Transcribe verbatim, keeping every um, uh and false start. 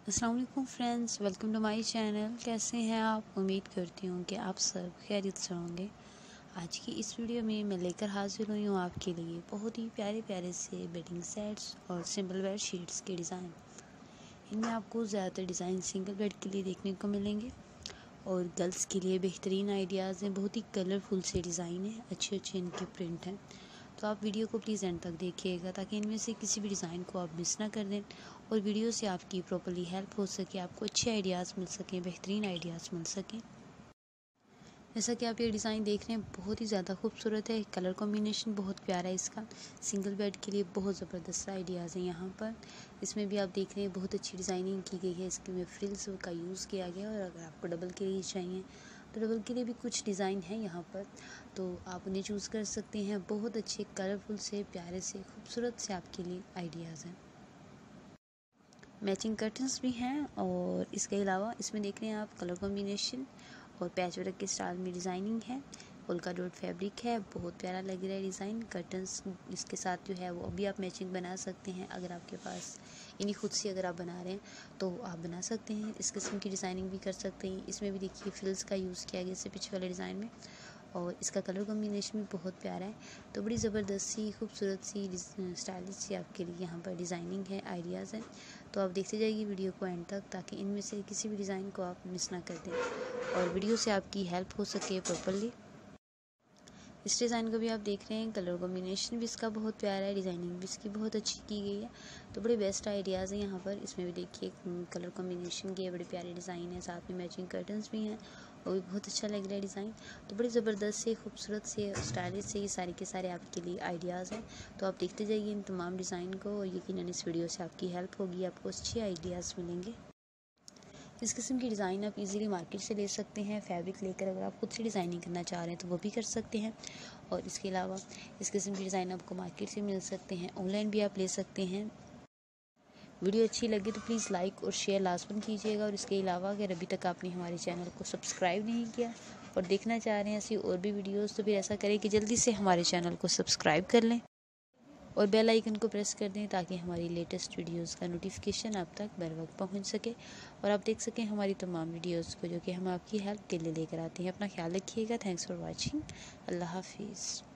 अस्सलाम वालेकुम friends, welcome to my channel. कैसे हैं आप? उम्मीद करती हूँ कि आप सब खैरियत से होंगे। आज की इस वीडियो में मैं लेकर हाजिर हुई हूँ आपके लिए बहुत ही प्यारे प्यारे से बेडिंग सेट्स और सिंपल बेड शीट्स के डिज़ाइन। इनमें आपको ज़्यादातर डिज़ाइन सिंगल बेड के लिए देखने को मिलेंगे और गर्ल्स के लिए बेहतरीन आइडियाज़ हैं। बहुत ही कलरफुल से डिज़ाइन है, अच्छे अच्छे इनके प्रिंट हैं। तो आप वीडियो को प्लीज़ एंड तक देखिएगा ताकि इनमें से किसी भी डिज़ाइन को आप मिस ना कर दें और वीडियो से आपकी प्रॉपर्ली हेल्प हो सके, आपको अच्छे आइडियाज़ मिल सकें, बेहतरीन आइडियाज़ मिल सकें। जैसा कि आप ये डिज़ाइन देख रहे हैं, बहुत ही ज़्यादा खूबसूरत है। कलर कॉम्बिनेशन बहुत प्यारा है इसका। सिंगल बेड के लिए बहुत ज़बरदस्त आइडियाज़ हैं यहाँ पर। इसमें भी आप देख रहे हैं बहुत अच्छी डिज़ाइनिंग की गई है। इसके में फ्रिल्स का यूज़ किया गया है और अगर आपको डबल के लिए चाहिए तो डबल के लिए भी कुछ डिज़ाइन है यहाँ पर, तो आप उन्हें चूज़ कर सकते हैं। बहुत अच्छे कलरफुल से, प्यारे से, खूबसूरत से आपके लिए आइडियाज़ हैं। मैचिंग कर्टन्स भी हैं और इसके अलावा इसमें देख रहे हैं आप कलर कॉम्बिनेशन और पैच वर्क के स्टाइल में डिज़ाइनिंग है। पोल्का डॉट फैब्रिक है, बहुत प्यारा लग रहा है डिज़ाइन। कर्टन्स इसके साथ जो है वो अभी आप मैचिंग बना सकते हैं। अगर आपके पास इन्हीं खुद से अगर आप बना रहे हैं तो आप बना सकते हैं। इस किस्म की डिज़ाइनिंग भी कर सकते हैं। इसमें भी देखिए फ्रिल्स का यूज़ किया गया इससे पीछे वाले डिज़ाइन में और इसका कलर कॉम्बिनेशन भी बहुत प्यारा है। तो बड़ी ज़बरदस्त सी, खूबसूरत सी, स्टाइलिश सी आपके लिए यहाँ पर डिज़ाइनिंग है, आइडियाज़ हैं। तो आप देखते जाइए वीडियो को एंड तक ताकि इनमें से किसी भी डिज़ाइन को आप मिस ना कर दें और वीडियो से आपकी हेल्प हो सके प्रॉपर्ली। इस डिज़ाइन को भी आप देख रहे हैं, कलर कॉम्बिनेशन भी इसका बहुत प्यारा है, डिज़ाइनिंग भी इसकी बहुत अच्छी की गई है। तो बड़े बेस्ट आइडियाज़ हैं यहाँ पर। इसमें भी देखिए कलर कॉम्बिनेशन के बड़े प्यारे डिज़ाइन है, साथ में मैचिंग कर्टन्स भी हैं, वो भी बहुत अच्छा लग रहा है डिज़ाइन। तो बड़ी ज़बरदस्त से, खूबसूरत से, स्टाइलिश से ये सारे के सारे आपके लिए आइडियाज़ हैं। तो आप देखते जाइए इन तमाम डिज़ाइन को और यकीनन इस वीडियो से आपकी हेल्प होगी, आपको अच्छे आइडियाज़ मिलेंगे। इस किस्म की डिज़ाइन आप इजीली मार्केट से ले सकते हैं। फैब्रिक लेकर अगर आप खुद से डिज़ाइनिंग करना चाह रहे हैं तो वो भी कर सकते हैं और इसके अलावा इस किस्म की डिज़ाइन आपको मार्केट से मिल सकते हैं, ऑनलाइन भी आप ले सकते हैं। वीडियो अच्छी लगे तो प्लीज़ लाइक और शेयर लाजमन कीजिएगा और इसके अलावा अगर अभी तक आपने हमारे चैनल को सब्सक्राइब नहीं किया और देखना चाह रहे हैं ऐसी और भी वीडियोज़ तो फिर ऐसा करें कि जल्दी से हमारे चैनल को सब्सक्राइब कर लें और बेल आइकन को प्रेस कर दें ताकि हमारी लेटेस्ट वीडियोस का नोटिफिकेशन आप तक बर वक्त पहुँच सके और आप देख सकें हमारी तमाम वीडियोस को जो कि हम आपकी हेल्प के लिए लेकर आते हैं। अपना ख्याल रखिएगा। Thanks for watching. अल्लाह हाफिज़।